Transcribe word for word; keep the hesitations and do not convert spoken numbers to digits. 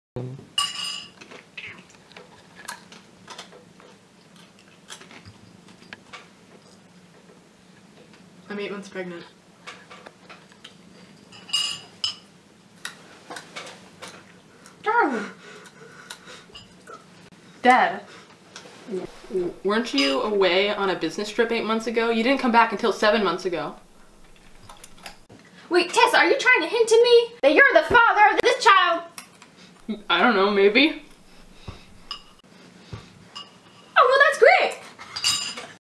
I'm eight months pregnant. Darling. Dad, weren't you away on a business trip eight months ago? You didn't come back until seven months ago. Wait, Tessa, are you trying to hint to me that you're the father of this child? I don't know, maybe.